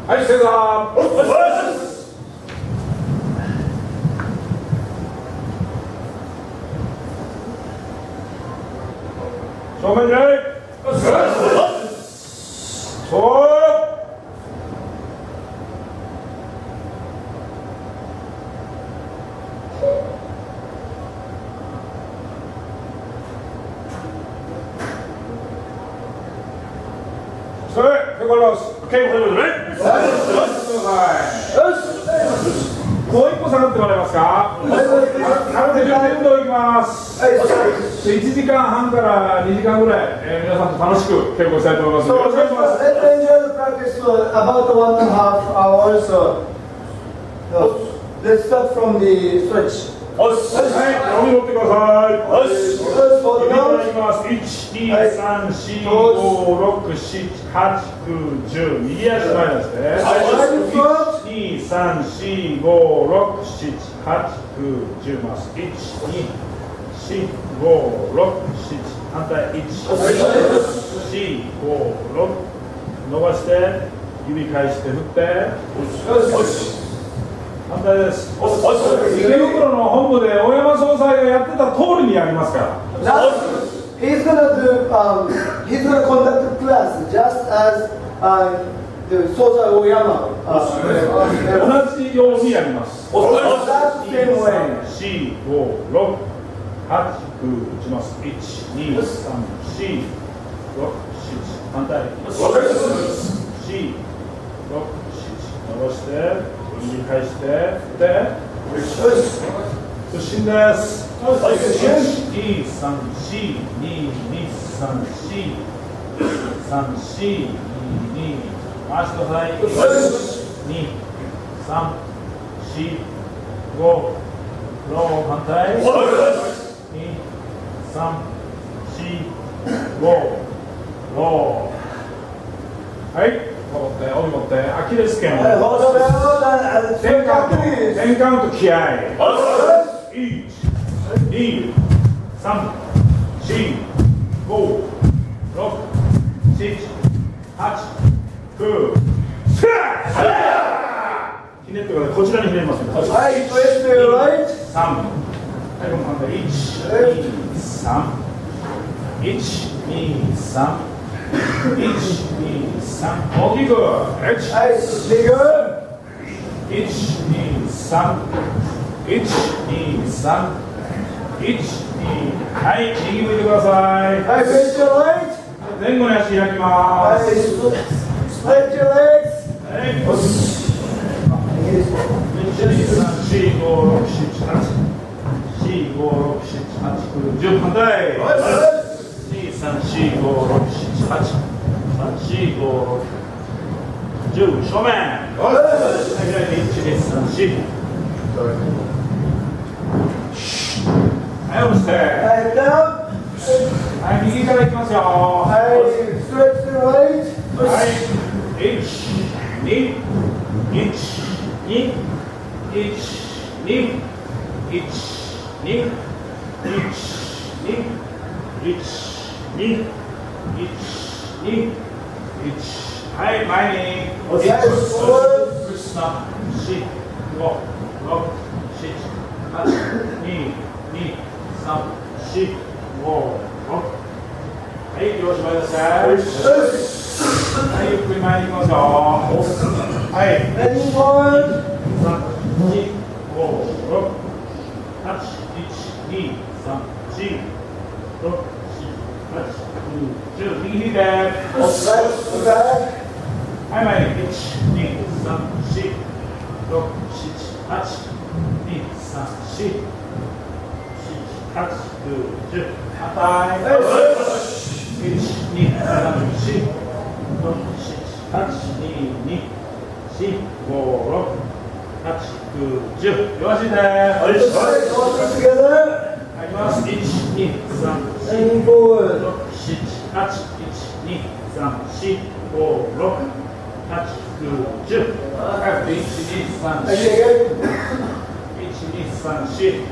はい、正座。正面礼。そう。それ、でこれは稽古でございます。もう一歩下がってもらえますか。空手準備運動いきます。1時間半から2時間ぐらい、皆さんと楽しく稽古したいと思います。よろしくお願いします。 Let's enjoy the practice for about 1.5 hours. Let's start from the stretch. はい、お見持ってください。指からいきます。1、2、3、4、5、6、7、8、9、10。右足前ですね。1、2、3、4、5、6、7、8、9、10ます。1、2、4、5、6、7。反対。1、4、5、6。伸ばして、指返して振って。反対です。池袋の本部で大山総裁がやってた通りにやりますから。 He's gonna conduct the class just as the Sozai Oyama. 同じようにやります。 That's the same way. 4、5、6、8、9、打ちます。1、2、3、4、6、7、反対。4、6、7、伸ばして。右返してで屈伸です。1、2、3、4、2、2、3、4、3、4、2、回してください。2、3、4、5、6、反対。2、3、4、5、6。はい。帯持って、アキレス腱を10カウント気合い。1、2、3、4、5、6、7、8、9、ひねってください。こちらにひねります。 はい、twist to your right. 3、はい、この反対。1、2、3、1、2、3。1、2、3、大きく。 はい、bigger。 1、2、3、1、2、3、1、2、はい、右向いてください。 はい、face your right。 前後に足開きます。 はい、split your legs。 はい、1、2、3、4、5、6、7、8。4、5、6、7、8、9、10。反対。2、3、4、5、6、7、8、3、4、5、6、10、正面。はい、開いて、1、2、3、4。はい、押して。 はい、down。 はい、右からいきますよ。 はい、stretch to right。 はい、1、2、1、2、1、2、1、2、1、2、1、2、1、はい、前に。1、2、3、4、5、6、7、8、2、2、3、4、5、6。はい、両足前ですね。はい、ゆっくり前に行きますよ。はい。3、4、5、6、8、1、2、3、4、6、8、9、10、右引いて。はい、前に。1、2、3、4、6、7、8、2、3、4、8、9、10。反対。1、2、3、4、6、7、8、2、2、4、5、6、8、9、10。両足で。はい、いきます。1、2、3、4、5、6、7、8、1、2、3、4、5、6、8、9、10。1、2、3、4。1、2、3、4。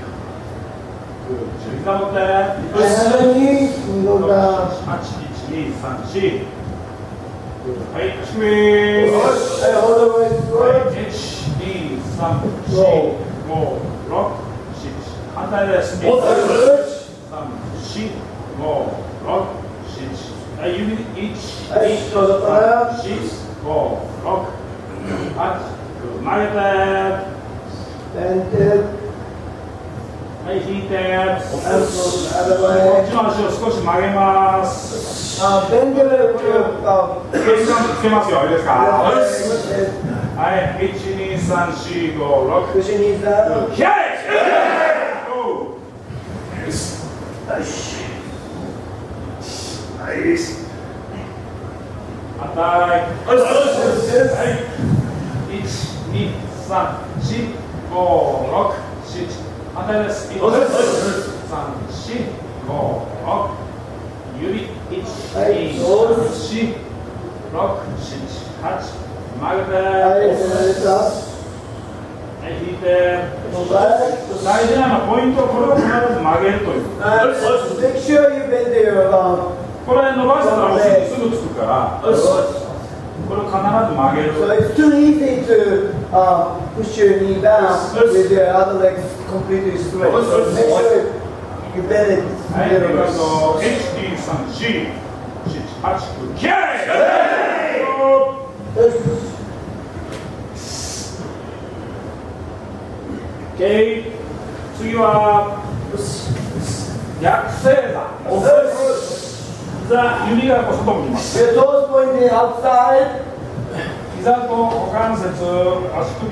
膝持って。8、1、2、3、4。ははい、スクイーズ。 はい、hold the weight good. 1、2、3、4、5、6、7。反対です。3、4、5、6、7。はい、指1、2、3、4、5、6、8。曲げて。はい、引いて。こっちの足を少し曲げます。 Bend it a little. つけますよ。いいですか。はい、1、2、3、4、5、6。 Push your knees down. ヒャイ。反対。はい。1、2、3、4、5、6、7。反対です。1、2、3、4、5、6。指1、2、3、4、6、7、8。曲げて。はい、引いて。大事なのはポイントはこれを必ず曲げるという。 Make sure you bend your これ伸ばしたらすぐつくから、これを必ず曲げる。 So it's too easy to push your knee down with your other legs completely straight. So make sure you bend it. はい、ありがとう。1、2、3、4、7、8、9、9。OK。次は逆正座。指がこう外向きます。 Your toes pointing outside. 膝と股関節、足首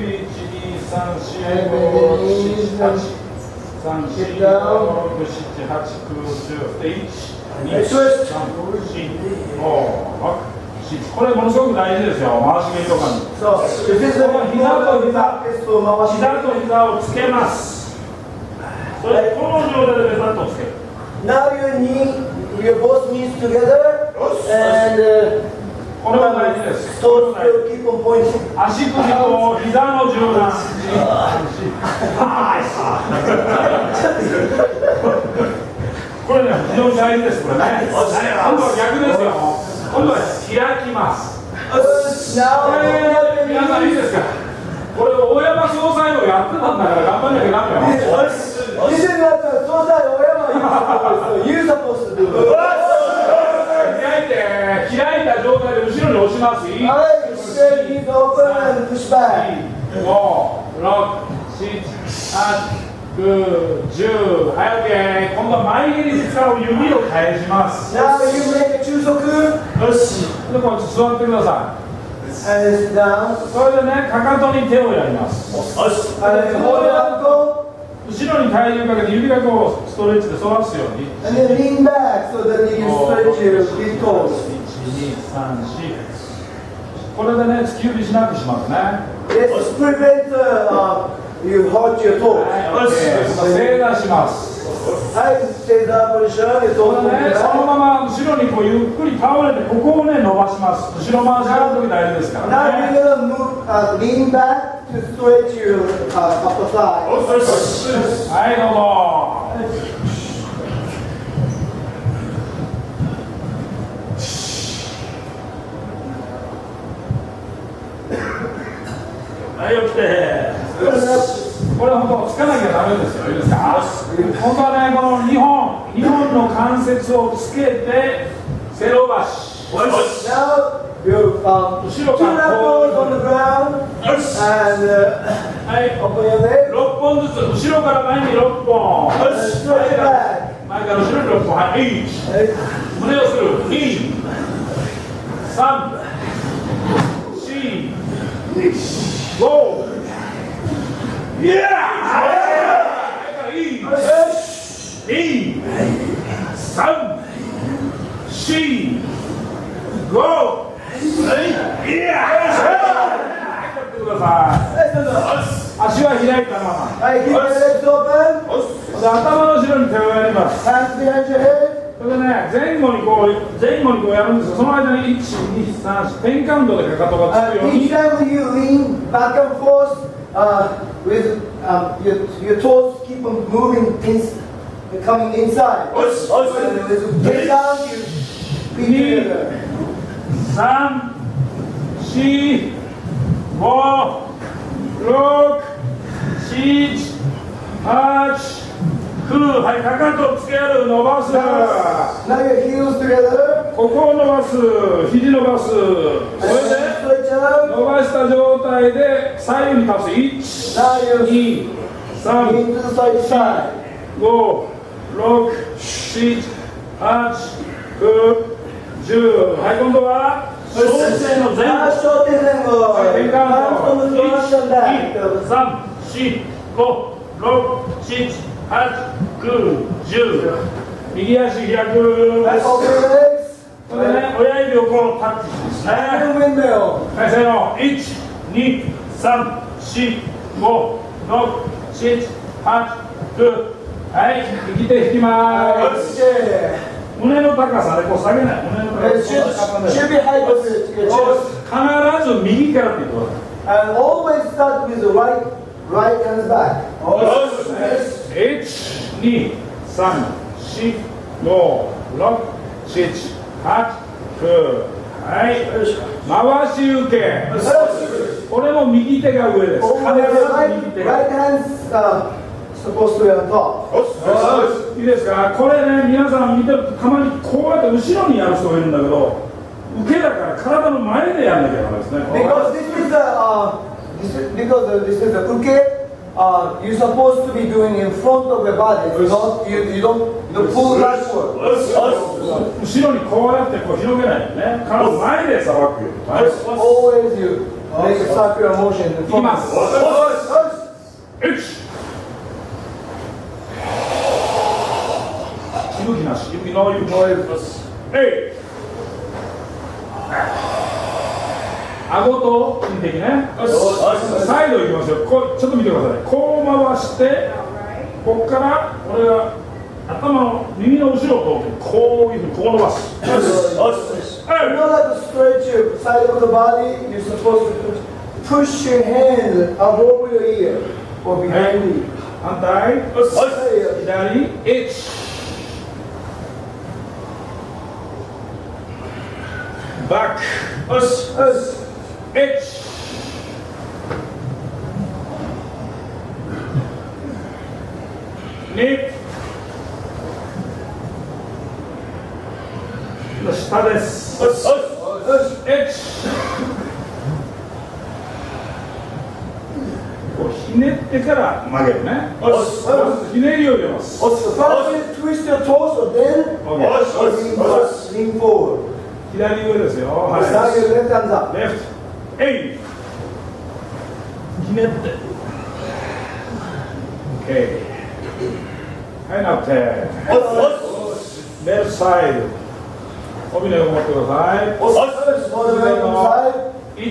1、2、3、4、5、6、7、8。3、4、5、6、7、8、9、10。1、2、3、4、5、6、7。これものすごく大事ですよ。回し蹴りとかに。 So this is the 膝と膝をつけます。それこの状態でベタッとつける。 Now your both knees together and これは大事です。 toes will keep on pointing. 足首と膝の柔軟。これね、非常に大事です。これね。今度は逆ですよ。今度は開きます。皆さんいいですか。これ大山総裁をやってたんだから頑張んなきゃダメよ。 This is not the Sosai Oyama you're supposed to do. 開いた状態で後ろに押します。1、2、 Knees open and push back. 5、6、7、8、9、10。はい、OK。今度は前蹴りに使う指を返します。 Now you make a 中足。 よし。で、こっち座ってください。 And sit down. それでね、かかとに手をやります。 And hold your ankle. 後ろに体重かけて指がこうストレッチで反らすように。 And then lean back so that you can stretch your big toes. 1、2、3、4。これでね、突き指しなくしますね。 Let's prevent you hurt your toes. はい、正座します。 はい、正座ポジション。 そのまま後ろにこうゆっくり倒れて、ここをね伸ばします。後ろ回しやるとき大事ですからね。 Now you're gonna move, lean back to stretch your upper thigh. はい、どうぞ。はい、起きて。これ本当つかなきゃダメですよ。いいですか。本当はね、この2本の関節をつけて背伸ばし。 Now you two knuckles on the ground and open your leg. 6本ずつ後ろから前に6本。 Straight back. 前から後ろに6本。はい。胸をする。2、3、4、5。いやー。いい。2、3、4、5。いや足は開いたまま。 はい、keep your legs open. 頭の後ろに手をやります。 Hands behind your head. それでね、前後にこうやるんですが、その間に1、2、3、10カウントでかかとがつくように。 Each time you lean back and forth with your toes keep on moving, coming inside. As you get down, you feet together. 3、4、5、6、7、8、9、10。 4、5、6、7、8、9、はい、かかとつける、伸ばす。 Now your heels together. ここを伸ばす、肘伸ばす。これで Stretch out. 伸ばした状態で左右に倒す。1、2、3、 Into the side to side. 5、6、7、8、9、10。はい、今度は小手の前後。 Short and then go. 変換 Hands on the front and back. 3、4、5、6、7、8、9、10。右足開く。 Back over your legs. これね、親指をこうタッチですね。 And windmill. はい、せーの。1、2、3、4、5、6、7、8、9。はい、右手引きまーす。 Okay. 胸の高さでこう下げない。胸の高 It さ。 should be high to your chest. 必ず右からって言ってください。 And always start with the right hands back. Yes. 1、2、3、4、5、6、7、8、9。はい。回し受け。これも右手が上です。必 Always ず右手が。 right hands supposed to be on top. いいですか。これね、皆さん見てるとたまにこうやって後ろにやる人がいるんだけど、受けだから体の前でやんなきゃいけないですね。 Because this is a uke. You're supposed to be doing in front of your body. You don't pull backward. 後ろにこうやってこう広げないよね。体の前でさばくよ。はい。 Always you make a circular motion in いき front ま of す。 you. 1。指なし、指の指。えい。顎と筋的ね。サイドいきますよ。ちょっと見てください。こう回して、ここからこれが頭の耳の後ろを通ってこういうふうにこう伸ばす。 In order to stretch your side of the body, you're supposed to push your hand above your ear or behind you. 反対。左。1。バック。1。2。下です。1。こうひねってから曲げるね。ひねりを入れます。 First you twist your torso, then lean forward. 左上ですよ。は Now い。 your left hands up. レフト。えい。ひねって。OK。はい、なって。レフトサイド。帯の横持ってください。 All the way to the side.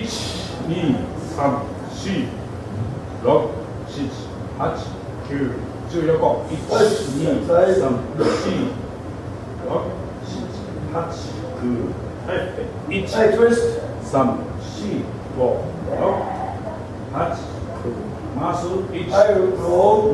1、2、3、4、6、7、8、9、10横。1、2、3、4、6、7、8、9。はい、1、 Hey, twist. 3、4、5、6、8、9。回す。1、 Hey, roll.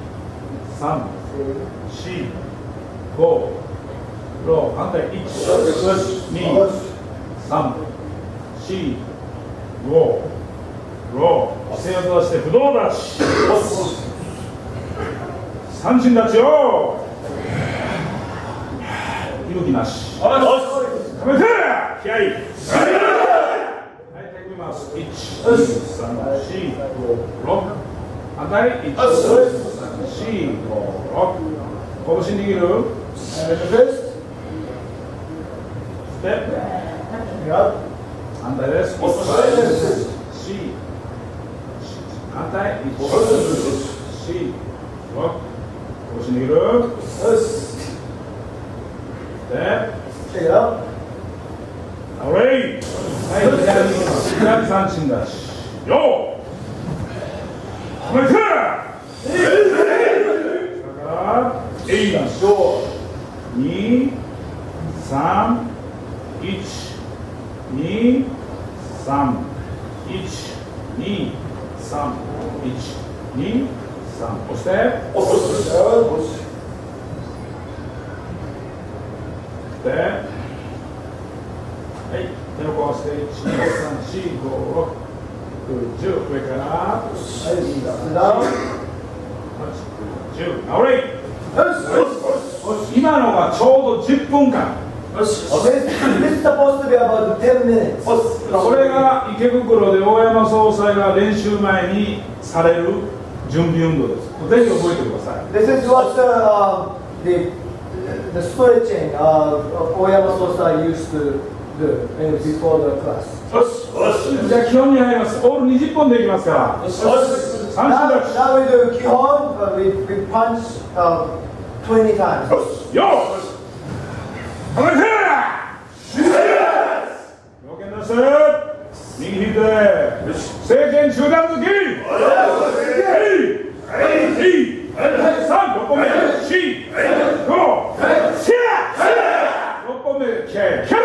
2、3、4、5、6。反対。1、2、3、4、5、6。姿勢を正して不動立ち。三振立ちよ。動きなし。止めて。気合い。はい、手組みます。1、2、3、4、5、6。反対。1、2、3、4、5、6。拳握る。 Twist. ステップ。 Yep. 反対です。1、4、反対。1、4、6。拳握る。 Twist. ステップ。 Check it out. オレイ。はい、左三振だし。よー。止めて。だから、1、2、3、1、2、3、1、2、3、1、2、3。押して。で、 はい手の甲をして123456710上から10直れ今のがちょうど10分間 This is supposed to be about 10 minutes. これが池袋で大山総裁が練習前にされる準備運動です。ぜひ覚えてください。 This is what the stretching Oyama Sosai used to do before the class. じゃあ基本に入ります。オール20本でいきますから。 Now we do Kihon, we punch 20 times. よし止めて要件出せ右引いて政権中断突き3、6本目4、5、6本目キャル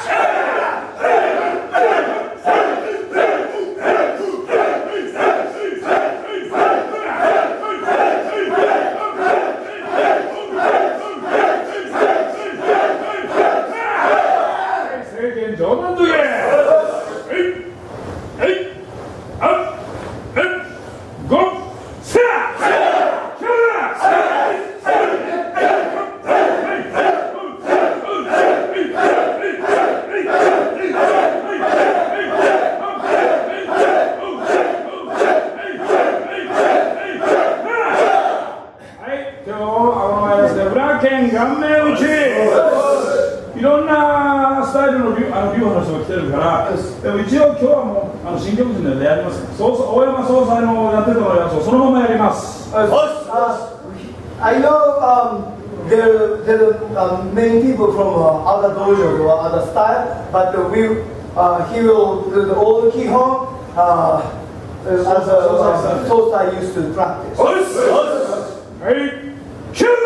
いろんなスタイルの流派の人が来てるから、でも一応今日はもう新曲人でやります。大山総裁のやってたやつをそのままやります。 I know there are many people from other dojos or other style, but he will do all the Kihon as Sosai used to practice. はい、キュー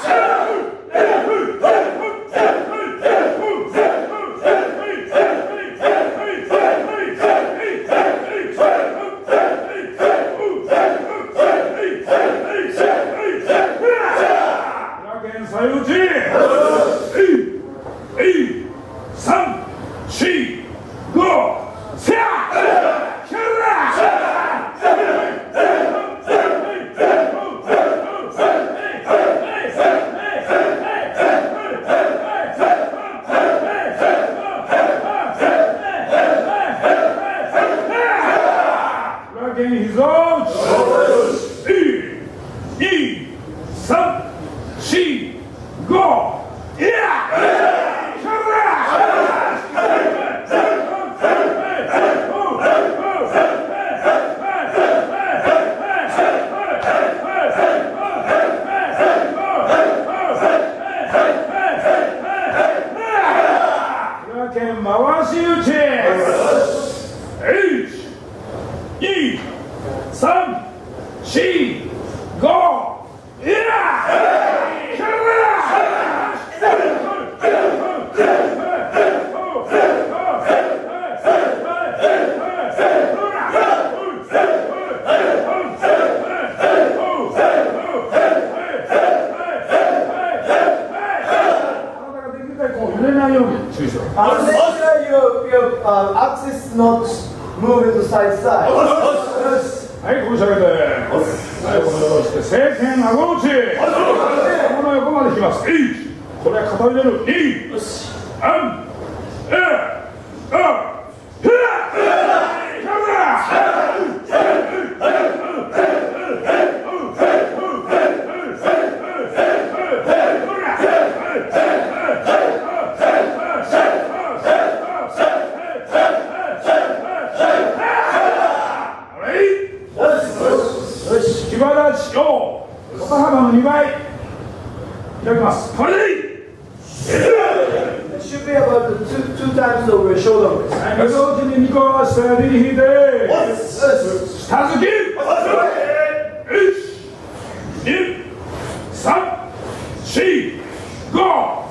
axis not moving to side side. はい、こぶし上げて。はい、このようにして、正拳顎打ち。この横まで引きます。これは肩入れる。2、3、肩幅の2倍開きます。これでいい。 It should be about two times over shoulder. はい、同時に2個合わせて右引いて下突き。1、2、3、4、5。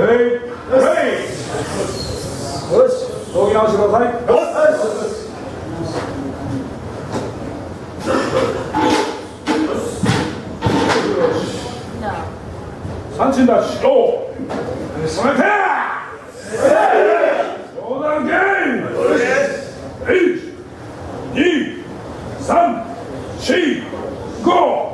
よし、道着直してください。三振ダッシュ。それで冗談ゲーム。1、2、3、4、5。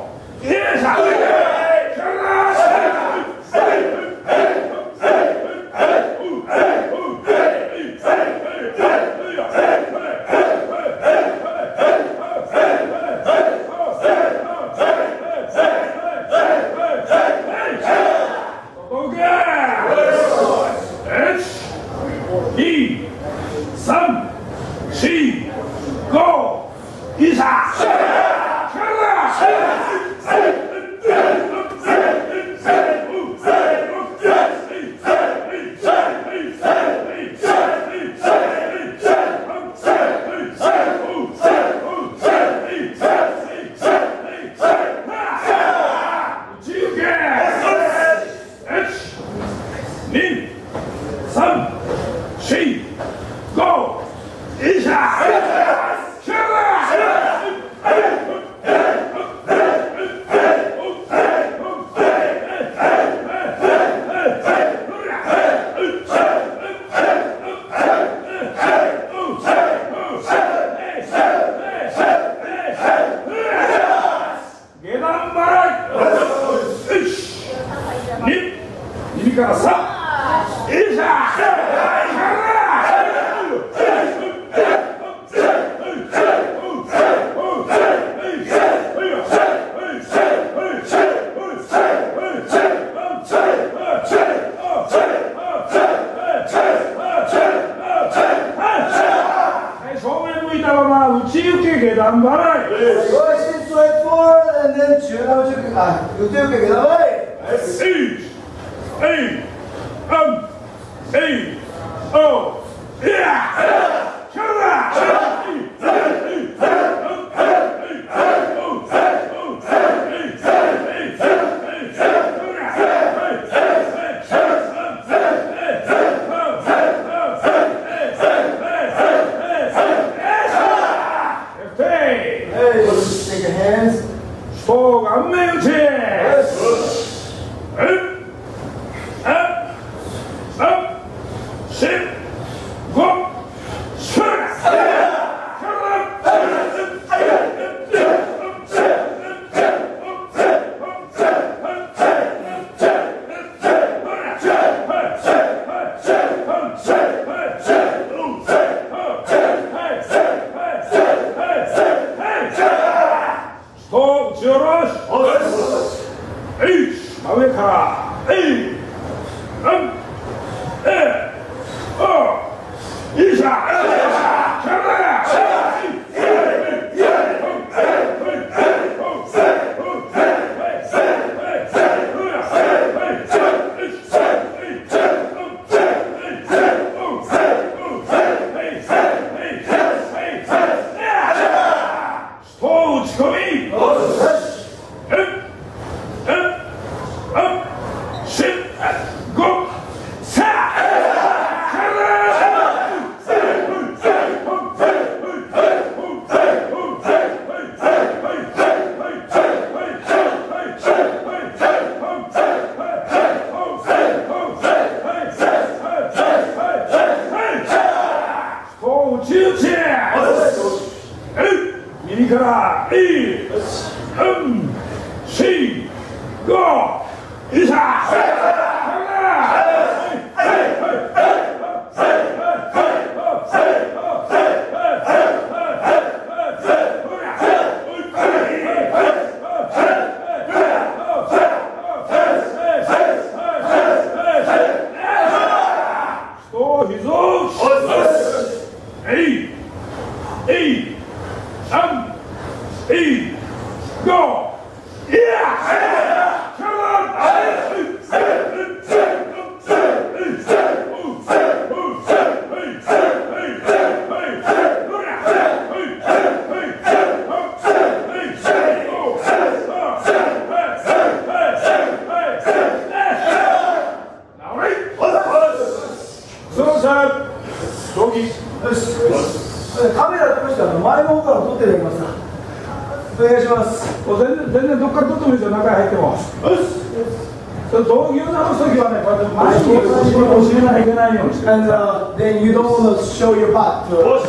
願いします。 全然どっから取ってもいいですよ、中に入っても。道着を直すときはね、こうやって前に教えないといけないようにして。 And then you don't want to show your back to はい、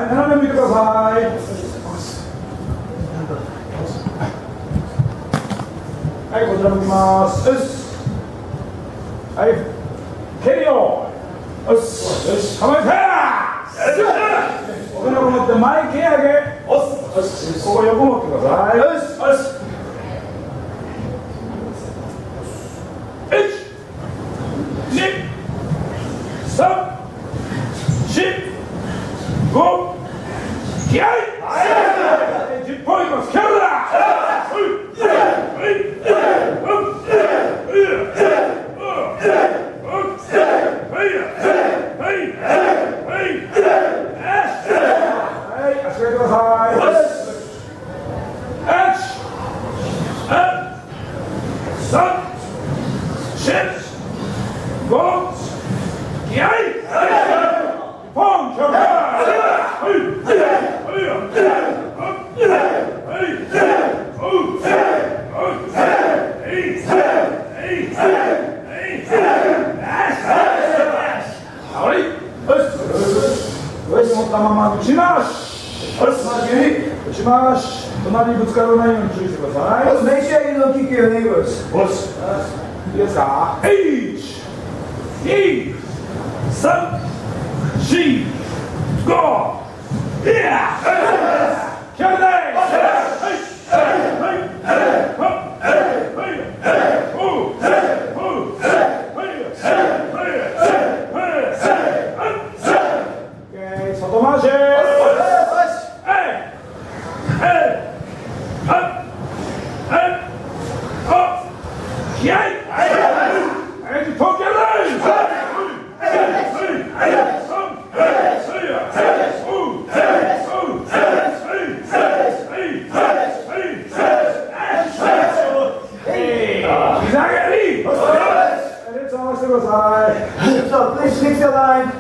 斜め見てください。はい、こちら向きます。はい、蹴るよ。構えて。お金を持って前蹴上げ。ここ横持ってください。1、2、3、4、5、気合い。10ポイントスキャルだ。隣にぶつからないように注意してください。 Make sure you don't kick your neighbors. いいですか？ 1、2、3、4、5、キャルダイ。外回し。 So please mix your line.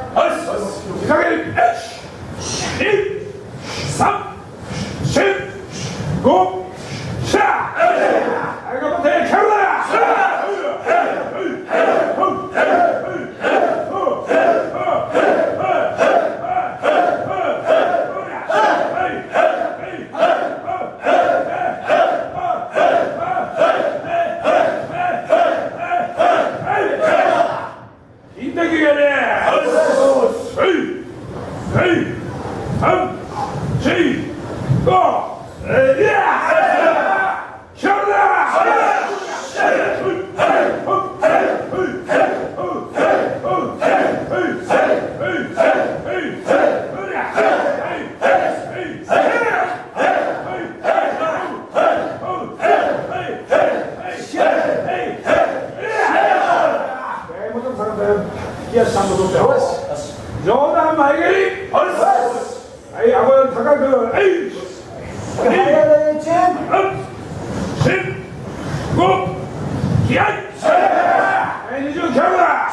冗談前蹴り。はい、顎より高く。5、気合い。20キャルだ。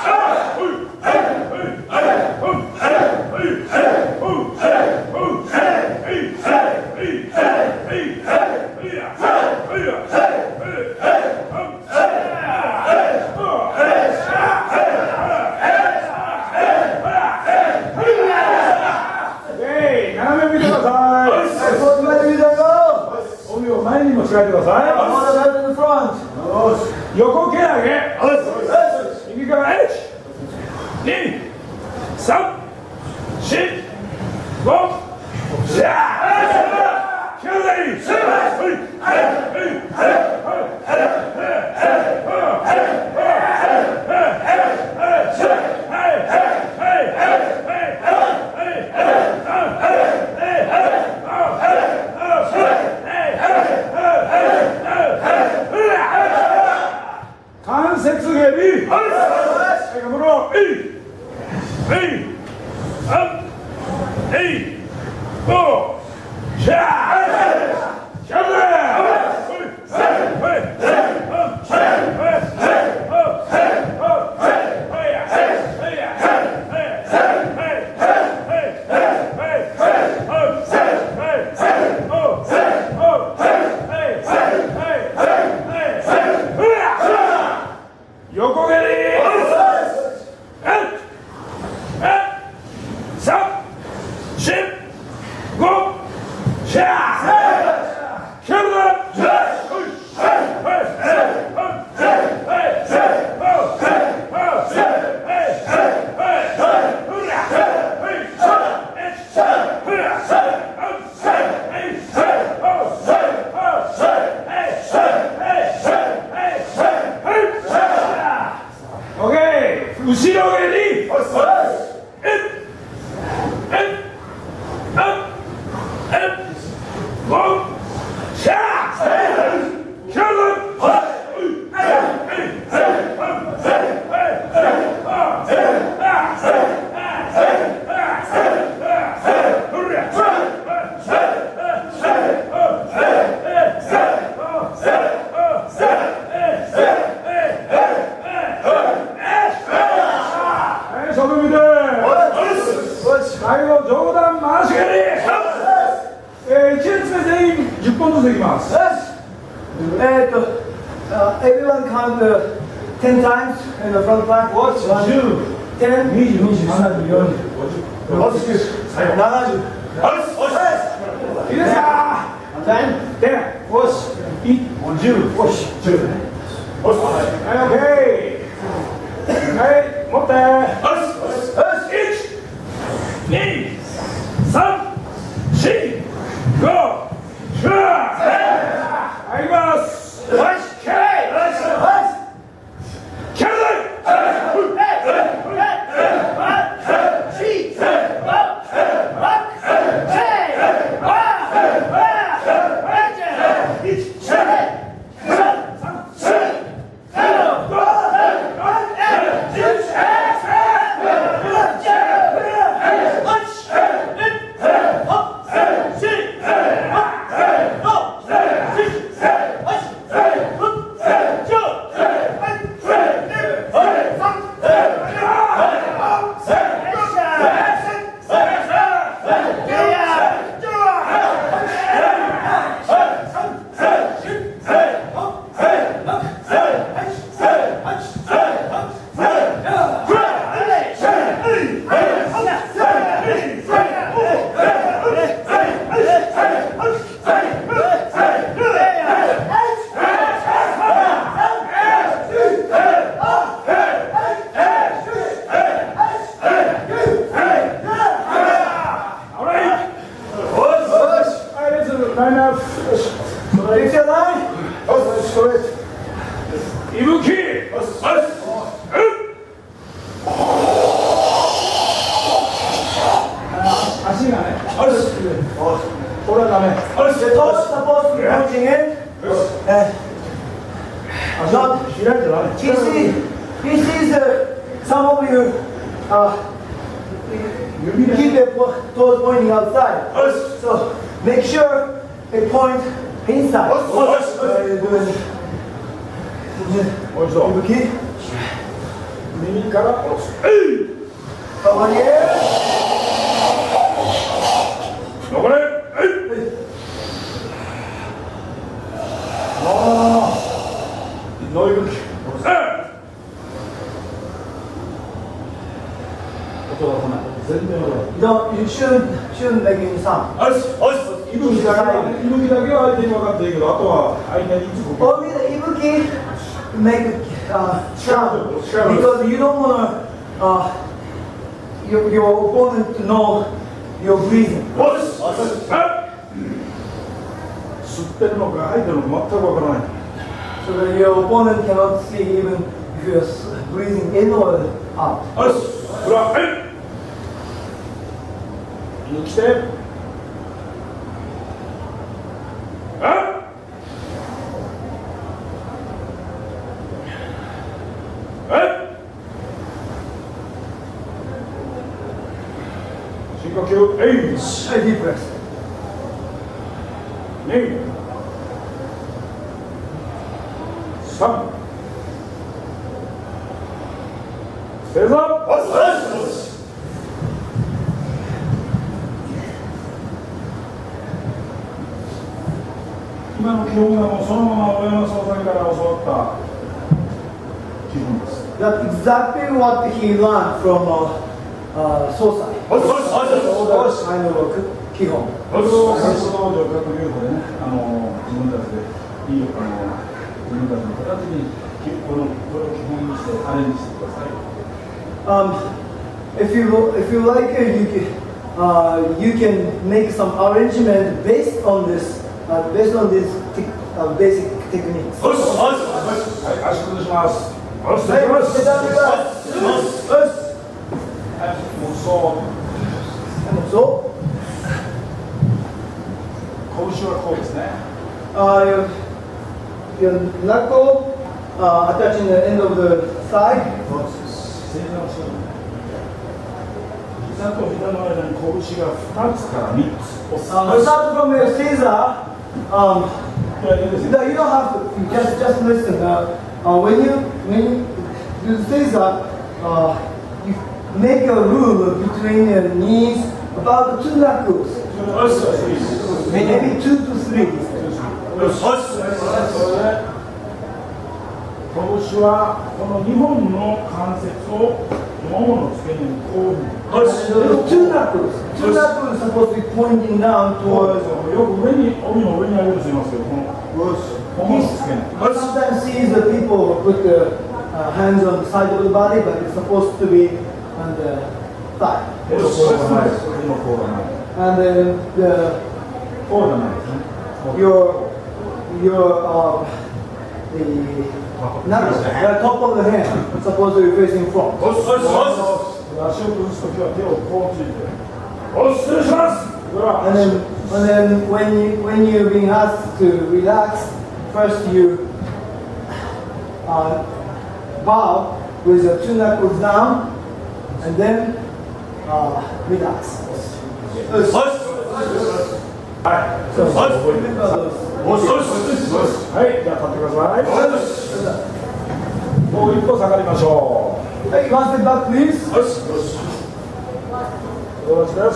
前にも使ってください。横蹴上げ。右から1、2、3、4、5、関節蹴り。はい、頑張ろう。キャルだ。 ずついきます。 Everyone count 10 times in the front line. 10、 10, 20、 30, 40, 50、 70. いいですか？10. よし、10、よし、10。はい、オッケー。はい、持って。1、2、3、4、5、6。はい、いきます。よし、キャリー。キャリいぶき。足がね。これはダメ。 Suppose punching in. Not. 開いてダメ。 He sees some of you keep their toes pointing outside. So make sure they point inside. おいしそう。 いぶき。 右から下ろす。 かわり。 残れ。ノイブキ。音が来ない。全然音が来ない。 No, you shouldn't make any sound. いぶきだけは相手に分かっていいけど、あとは間にいつも。 Only the ibuki make sound because you don't want your opponent to know your breathing. 吸ってるのか吐いてるのか全く分からない。 So that your opponent cannot see even if you're breathing in or out. 来て。深呼吸。 Deep breath. 2、3、正座。今の基本はもうそのまま親の総裁から教わった基本です。 That's exactly what he learned from Sosai. Kind of 基本。 それを活動上各流法でね、自分たちでいい自分たちの形にこれを基本にしてアレンジしてください。 If you like it, you can make some arrangement based on these basic techniques. はい、足崩します。 はい、 もうそう。 そう。 拳はこうですね。 Your knuckle attaching the end of the thigh. 正座をする。膝と膝の間に拳が2つから3つ。 Start from your Caesar. You don't have to. Just listen. When you do Caesar, you make a room between your knees about 2 knuckles. Maybe 2 to 3. よし。それで拳はこの2本の関節をももの付け根にこういうふうに。 Two knuckles supposed to be pointing down よ towards. く上に帯の上にあげるとしますけど、このももの付け根。 Sometimes sees the people put the hands on the side of the body, but it's supposed to be on the thigh. こうがないです。こうがない。 And then こうがないですね。 your the knuckles, the top of the hand, is supposed to be facing front. 足を崩すときは手をこうついて。失礼します。 And then when you're being asked to relax, first you bow with the two knuckles down, and then relax. はい。はい、じゃあ立ってください。もう一歩下がりましょう。 Hey, one step back, please. よし。よしです。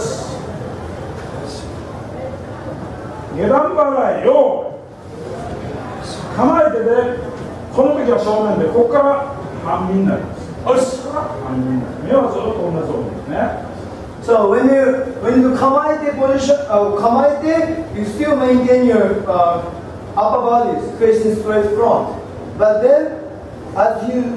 下段払いを構えてで、この時は正面で、ここから半身になります。よし。半身になる。目はずっと同じようにですね。 So when you kamaite position, you still maintain your upper body facing straight front. But then, as you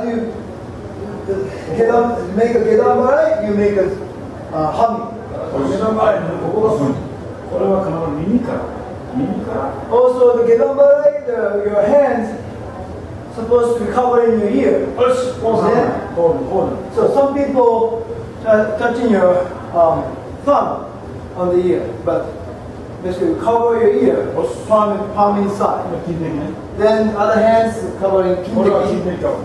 make a gedam barai, you make a hami. 下段払いのここがこれは必ず耳から。 Also, the gedam barai, your hands supposed to be covering your ear. よし。こうだ。 So some people touching your thumb on the ear, but basically cover your ear, palm inside. Then other hands covering これは筋 kinteki. でいた。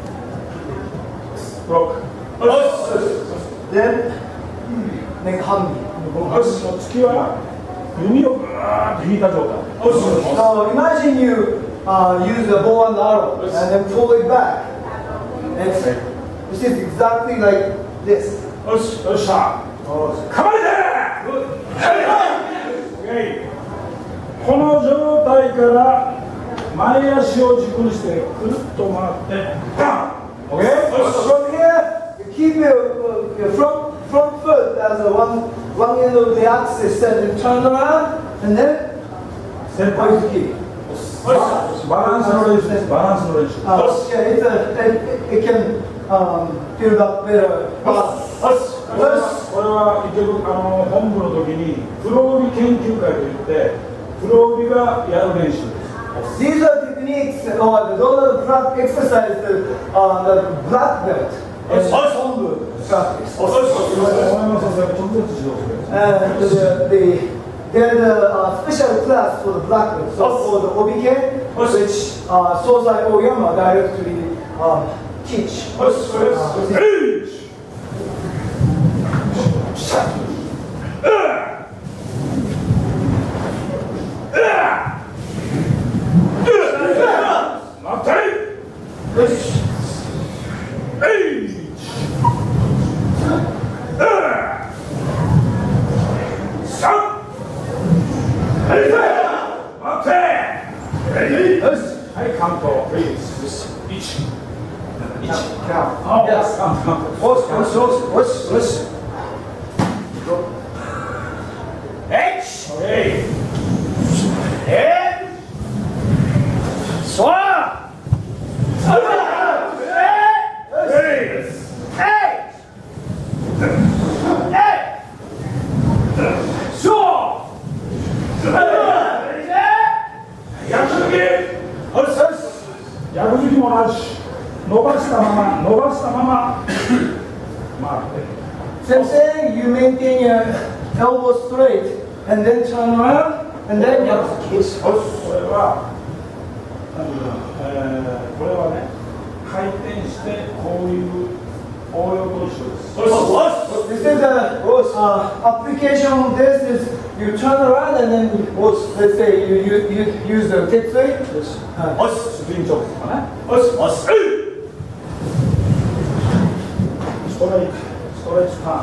ロック。よし。 Then make hami. この足の突きは弓をぐーっと引いた状態。 So imagine you use a bow and arrow and then pull it back. This is exactly like this. よし、よっしゃ。構えて。この状態から前足を軸にしてくるっと回ってバン。Okay? From here, you keep your front foot as one end of the axis and then turn around and then 先 how 輩 you keep. バランスの練習です。バランスの練習。 Yeah, it can build up better. これは結局本部の時に黒帯研究会といって黒帯がやる練習です。 These are techniques, or those are the exercises the black belt and Honbu practice. 大山先生が直接指導してくれます。 And there's a special class for the black belt, so for the Obike, which Sosai Oyama directly teach. はい、カウント。逆突きも同じ。伸ばしたまま回って。 Same thing, you maintain your elbow straight and then turn around and then kiss. これは、これはね、回転してこういう応用と一緒です。 This is the application of this is you turn around and then let's say you use the tetsui. スプリントですかね。ストレッチタ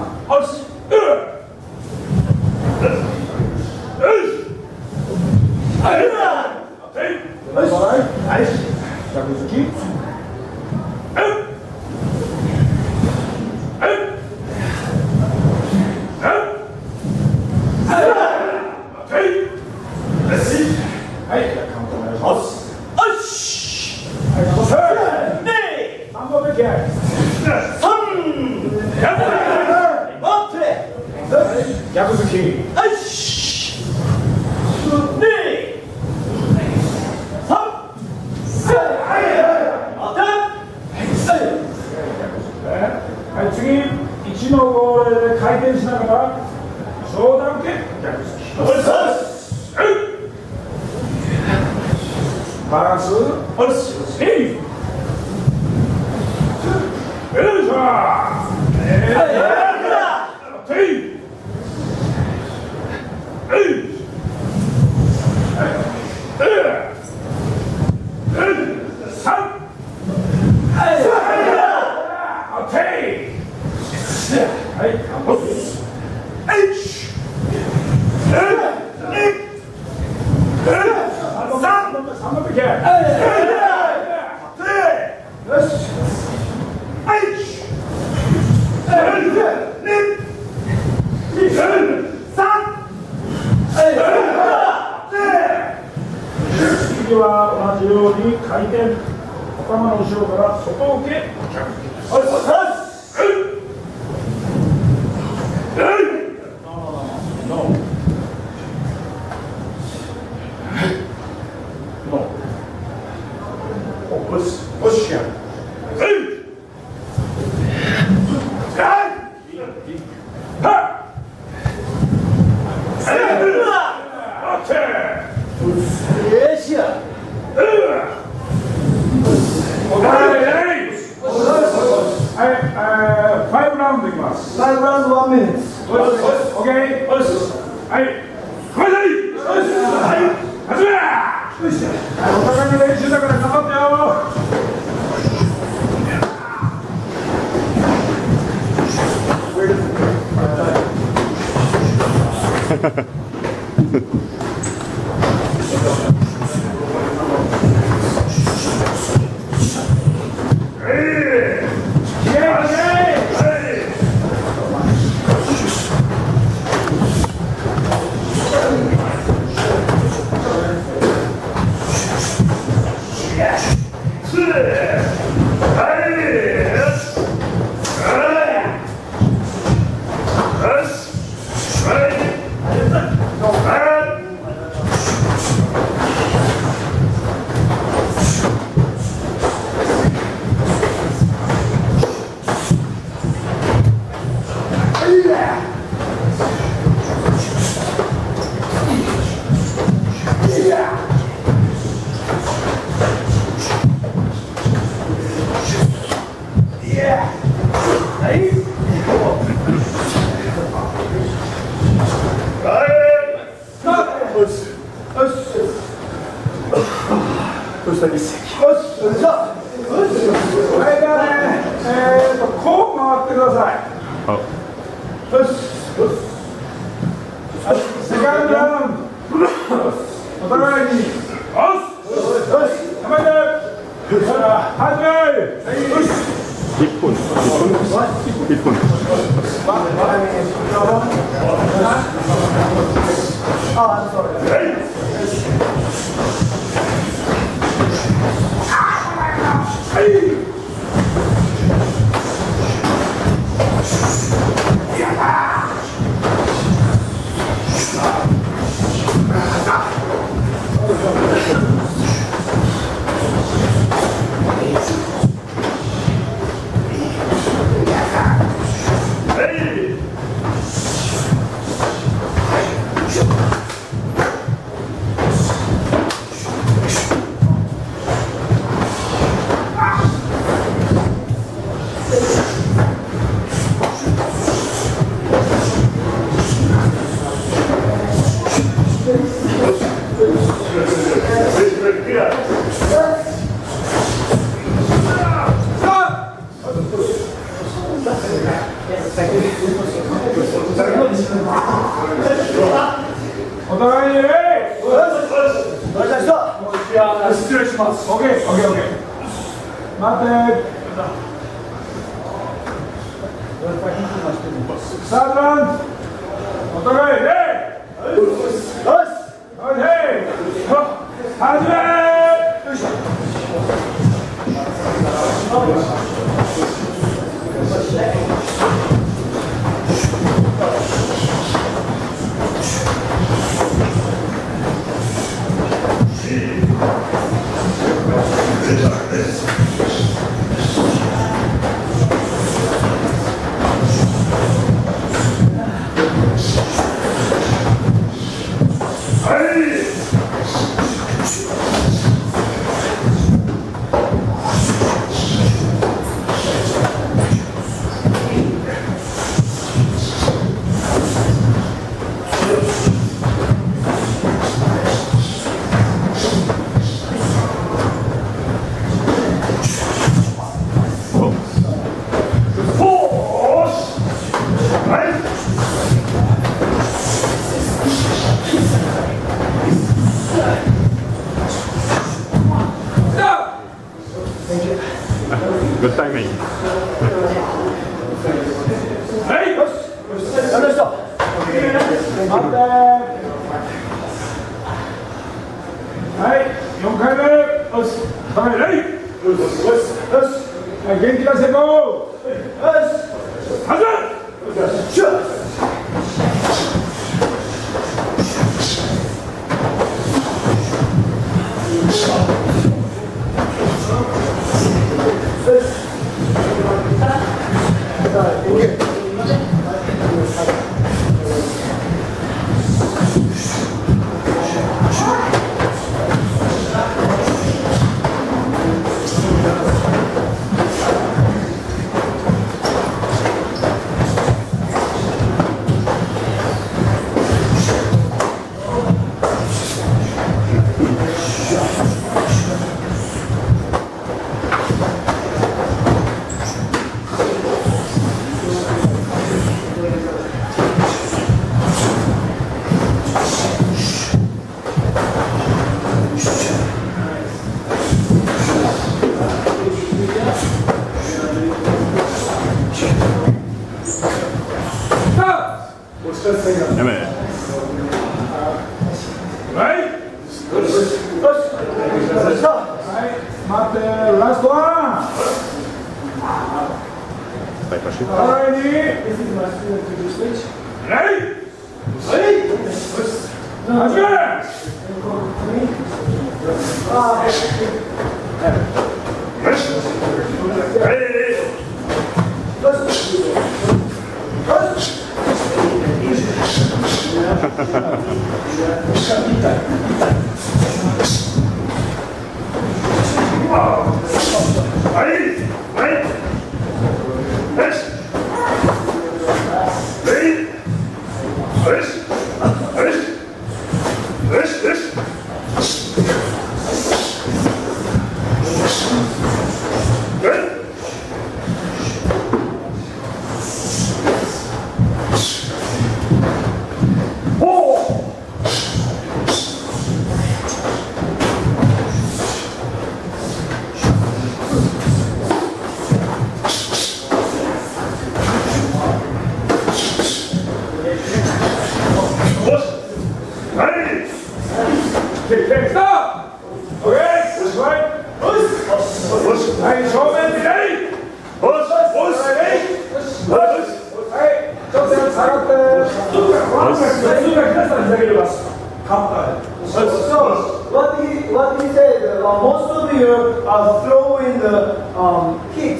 ーン。 はい。逆突き。はい、カウントお願いします。よし。はい、カウント。3本目気合。逆突き。よし。はい、次、1のゴールで回転しながら、上段受け、逆突き。バランス、よし。よいしょ。次は同じように回転、頭の後ろから外受け、5ラウンドいきます。 5 rounds, 1 minute. OK。はい。始め。お互いの練習だから頑張ってよ。こう回ってください。セカンドラウンド。お互いに。 や失礼します。オッケーオッケーオッケー。待って。スタートラン。お互いレイ。よし。オッケー。始め。よいしょ。 Good timing. はい、よし。やりました。待って。はい、4回目。よし。はい、レイ。よし。はい、元気出していこう。よし。始め。よし。 やめ。 はい。待って、ラストワン。 はい、 はい、レイ。始め。 So what he said, most of you are throwing the kicks,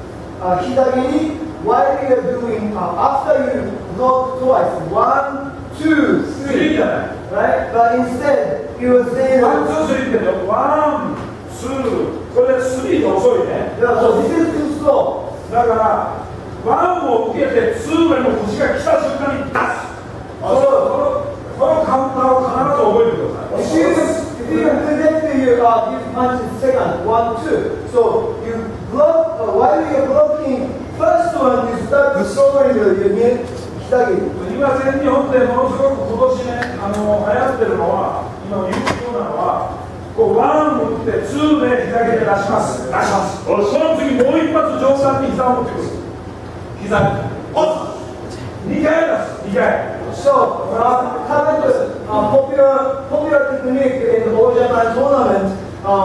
hidagiri, while you are doing after you block twice, 1, 2, 3, right? But instead you are saying 1, 2, 3 ってね、1, 2、これ3で遅いね。 Yeah, so this is too slow. だから1を受けて2までの腰が来た瞬間に出す。このカウンターを必ず覚えてください。 If you connect to your this punch in second, 1, 2. So you block while you're blocking first one, you start to throwing your knee hidagiri. 今全日本でものすごく今年ね、流行ってるのは、今人気なのは、こう1 って2で膝蹴り出します。出します。その次もう一発上段に膝を持ってくる。膝に。2回出す。2回。 So, current popular technique in the All Japan tournament,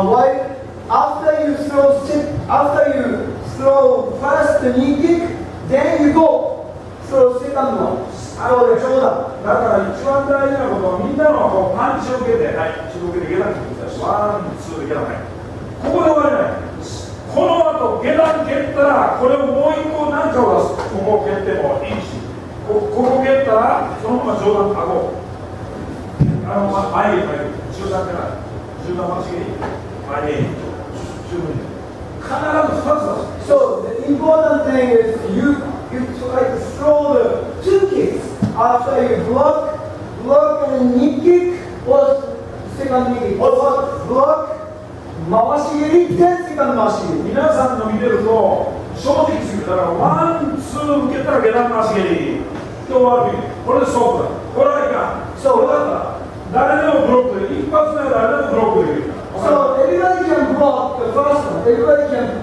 after you throw first knee kick, then you go throw second one. そうだから一番大事なことはみんなのこうパンチを受けて、はい、中国で下段蹴ってください。ワン、ツーで下段、はい。ここで終わりない。この後下段蹴ったら、これをもう一個なんかを出す。ここ蹴ってもいいし、ここ蹴ったら、そのまま上段、顎。前へ中段蹴らない。中段回し蹴り、前へ。十分に。必ず2つ出す。 So, the important thing is you try to throw the 2 kicks after you block and knee kick or second knee kick. Block, 回し蹴り、then second 回し蹴り。 皆さんの見てると正直すぎる。だからワン、ツー受けたら下段回し蹴り。今日はこれでストップだ。これはいかん。そうだったら誰でもブロックで一発目は誰でもブロックできる。 So everybody can block the first one. Everybody can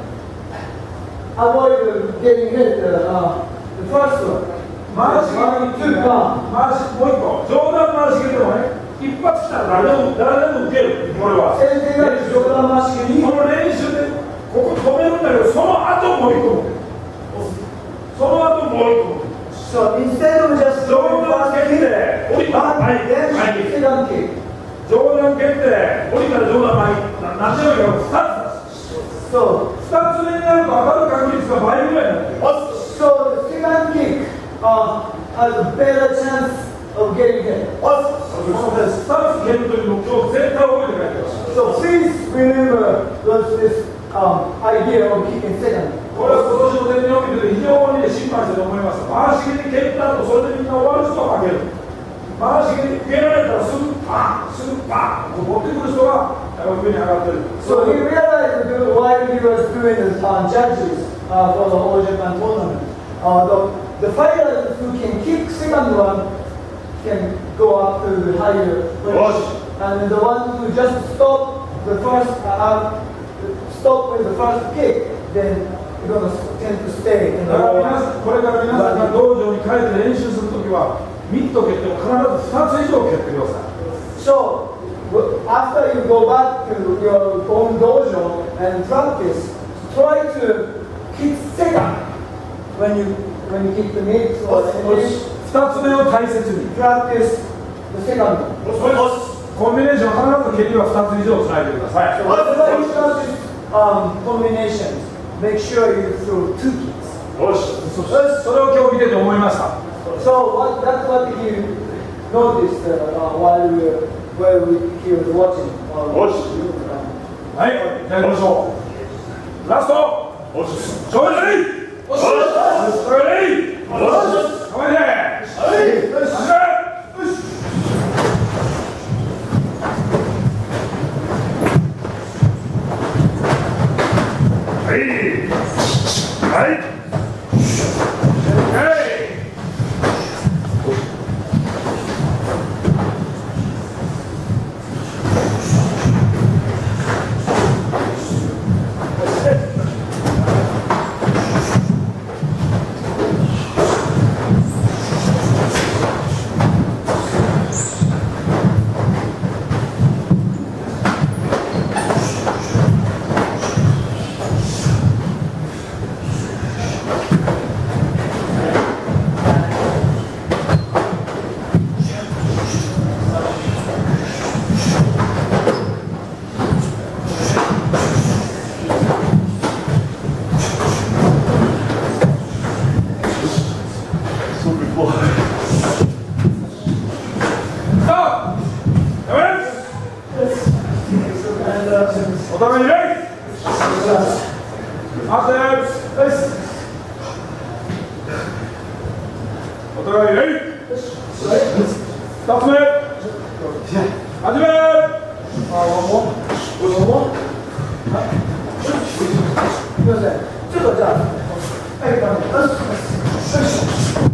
avoid getting hit the first one. 回し蹴り、回しもう一個上段回し蹴りでもね、一発したら誰でも受ける。これは先生が上段回し蹴り。 この練習でここ止めるんだけど、その後もう一個持ってる。その後もう一個持ってる。 So instead of just 上段蹴って降りたら前に second kick. 上段蹴って降りたら上段前に何でもいいから2つです。 So 2つ目になると当たる確率が倍ぐらいになってる。 So the second kick has a better chance of getting hit. 2つ蹴るという目標を絶対覚えて帰ってください。 So please remember this idea of kicking second. これは今年の全日本見てて非常に心配してると思います。回し蹴り蹴った後、それでみんな終わる人は負ける。回し蹴り蹴られたらすぐパン、すぐパン、持ってくる人が上に上がってる。 So he realized why he was doing the judges for the All Japan tournament. The fighters who can kick second one can go up to the higher range, and the one who just stop with the first kick, then you're going to tend to stay in the だから lower. これから皆さんが道場に帰って練習するときは、ミット蹴っても必ず2つ以上蹴ってください。 So after you go back to your own dojo and practice, try to kick second when you kick the mitts or anything. 2つ目を大切に。 Practice the second one. コンビネーション必ず蹴りは2つ以上つないでください。 So whenever you practice combinations, make sure you throw 2 kicks. よし。それを今日見てて思いました。 So that's what you noticed while he was watching. はい、やりましょう。ラスト。勝負レイ。勝負レイ。構えて。はい。はい。お互いに礼。待て。お互いに礼。2つ目。始め。 すみません。ちょっとじゃあ、はい、よし。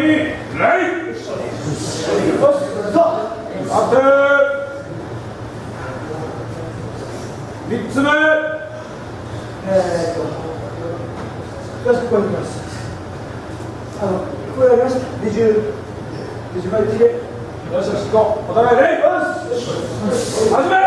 レイ。待て。3つ目。 よし、ここに行きます。これやりました。20回で。 よしよし、行こう。お互いレイ。よし。始め。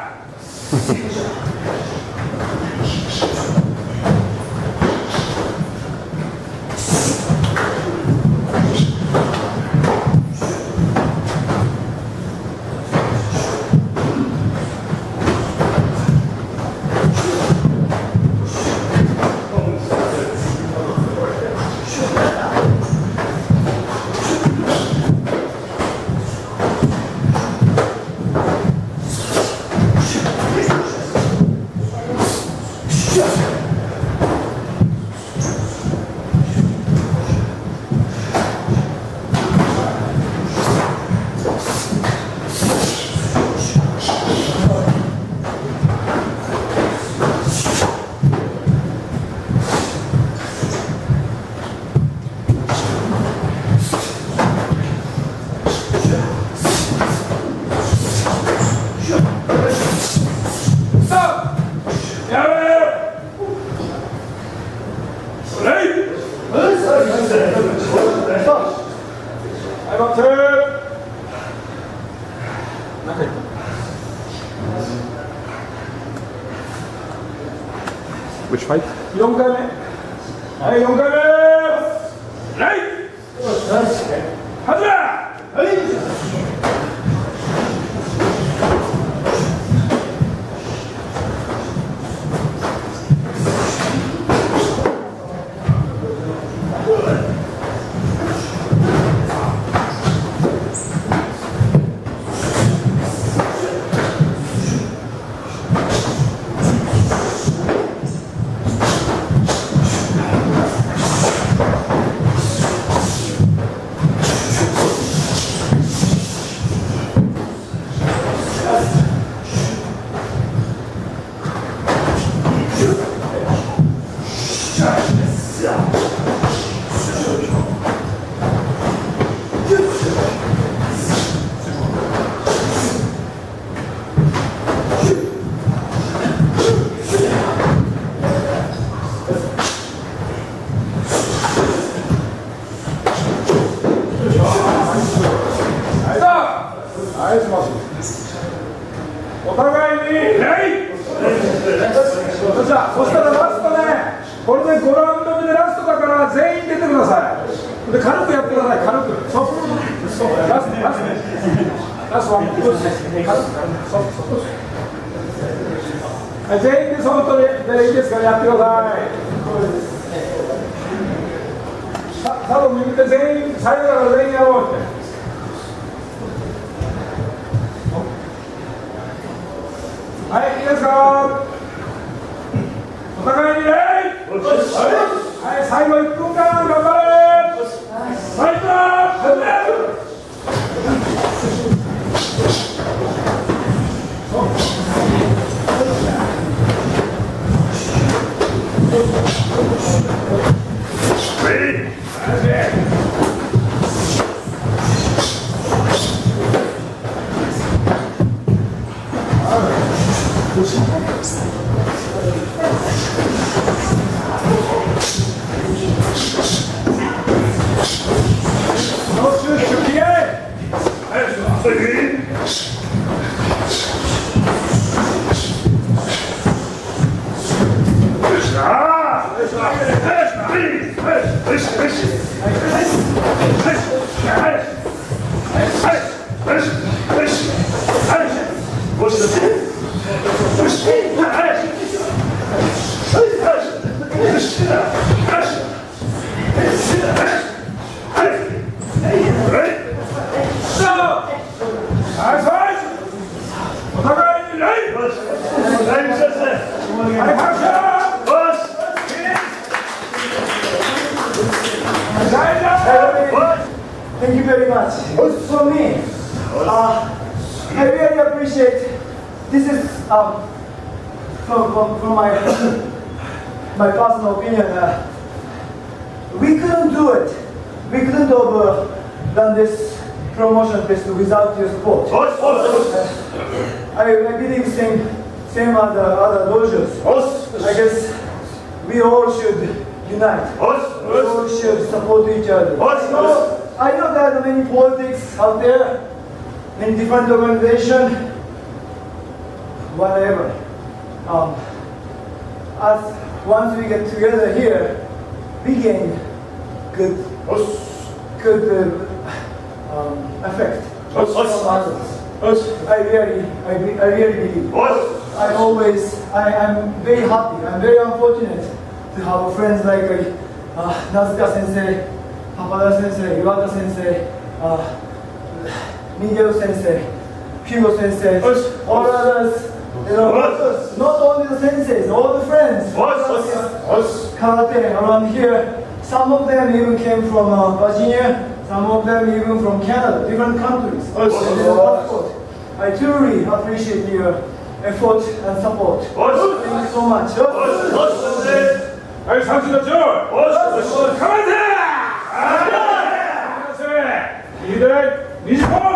Which fight? 4回目。はい、4回目。レイ。始め。はい。お互いにレイ。そしたらラストね、これで5ラウンド目でラストだから全員出てください。で軽くやってください。軽くそうラストワン軽くそうはい、全員でそのとでいいですからやってください。多分右手全員最後だから全員やろうって。はい、いいですか。お互いにレイ。はい、最後1分間頑張れ。最後始め。 Thank you very much. For me, I really appreciate. This is from my personal opinion. We couldn't do it we couldn't have done this promotion test without your support. I believe same as other dojos. I guess we all should unite. We all should support each other. I know there are many politics out there, many different organizations, whatever. As once we get together here, we gain good effect from others. I really believe. I'm very happy. I'm very unfortunate to have friends like Nazuka Sensei, Hapada Sensei, Iwata Sensei, Miguel Sensei, Hugo Sensei, all others. You know, not only the senseis, all the friends. Karate around here. Some of them even came from Virginia. Some of them even from Canada, different countries. I truly appreciate your effort and support. Thank you so much. Hey, Sanchidacho! Karate! Nippon!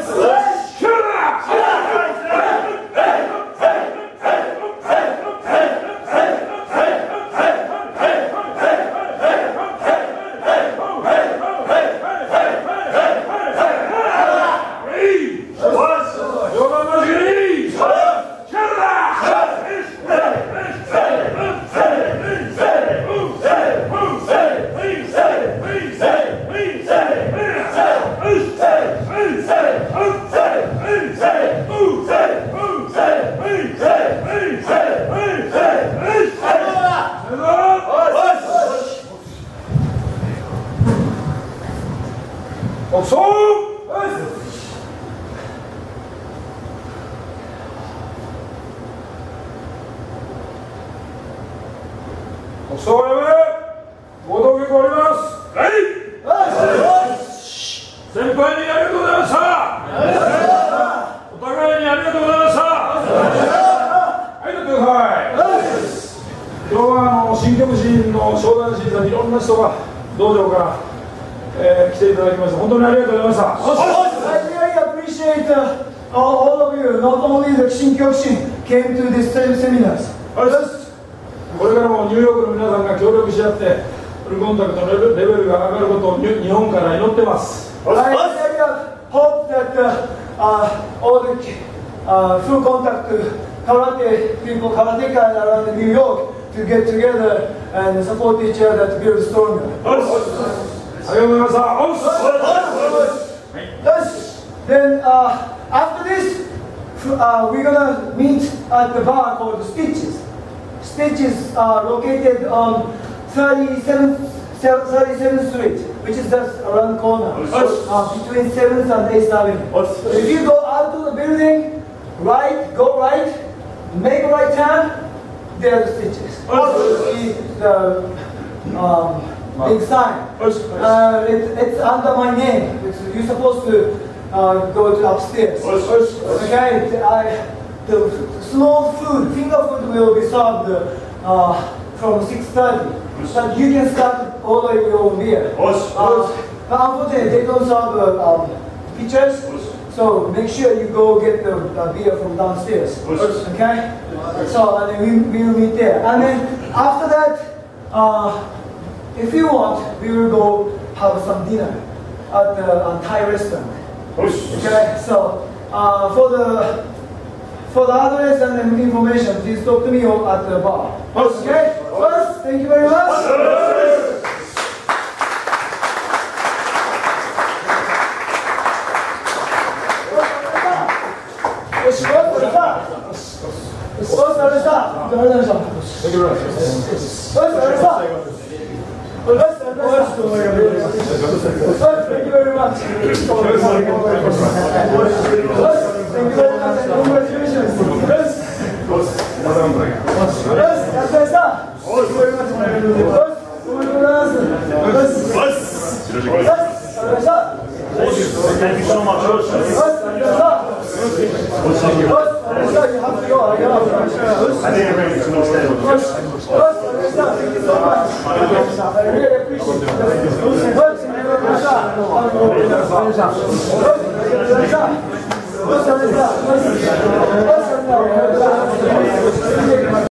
I really appreciate all of you, not only the Shinkyokushin came to these seminars. これからもニューヨークの皆さんが協力し合ってフルコンタクトのレベルが上がることを日本から祈ってます。 I hope that all the full contact karate people, karateka around New York to get together and support each other to build stronger. ありがとうございました。 Then after this, we're gonna meet at the bar called Stitches. Stitches are located on 37th Street, which is just around the corner, between 7th and 8th Avenue. If you go out to the building, go right, make a right turn, there are the Stitches. See the big sign. It's under my name. You're supposed to go to upstairs. Okay, the small food, finger food will be served from 6:30. But you can start ordering your beer. But unfortunately, they don't serve pitchers. So make sure you go get the beer from downstairs. Okay? So and then we will meet there. And then after that, if you want, we will go have some dinner at the Thai restaurant. Okay? So for the address and the information, please talk to me at the bar. Okay? First, thank you very much. Thank you very much. Thank you very much and congratulations. Thank you so much. You have to go. I didn't bring it to no stand. Thank you so much. I really appreciate it. した。